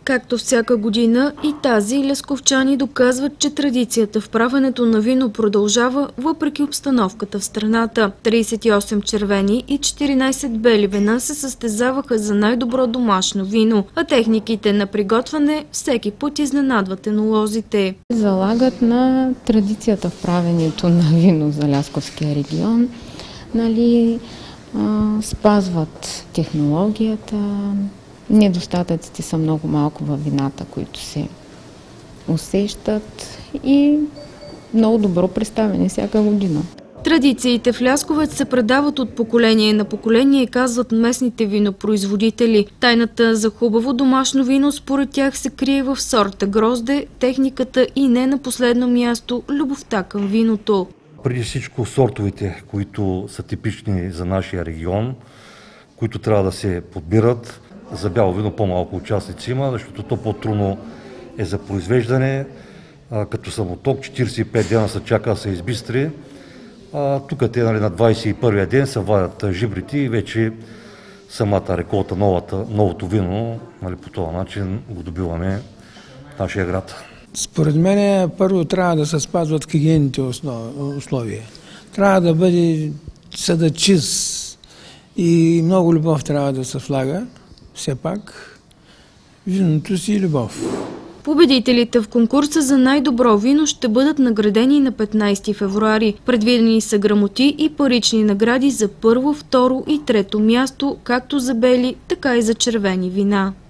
Както всяка година и тази, лесковчани доказват, че традицията в правенето на вино продължава въпреки обстановката в страната. 38 червени и 14 бели вина се състезаваха за най-добро домашно вино, а техниките на приготвяне всеки път изненадват енолозите. Залагат на традицията в правенето на вино за Лясковския регион. Спазват технологията. Недостатъците са много малко във вината, които се усещат, и много добро представяне всяка година. Традициите в Лясковец се предават от поколение на поколение, казват местните винопроизводители. Тайната за хубаво домашно вино според тях се крие в сорта грозде, техниката и не на последно място любовта към виното. Преди всичко сортовете, които са типични за нашия регион, които трябва да се подбират. За бяло вино по-малко участници има, защото то по-трудно е за произвеждане. Като самоток 45 дена се чака да се избистри. Тук те на 21-я ден се вадят жибрите и вече самата реколта, новото вино, по този начин го добиваме в нашия град. Според мен първо трябва да се спазват хигиенните условия. Трябва да бъде съдът чист и много любов трябва да се влага. Все пак виното си любов. Победителите в конкурса за най-добро вино ще бъдат наградени на 15 февруари. Предвидени са грамоти и парични награди за първо, второ и трето място, както за бели, така и за червени вина.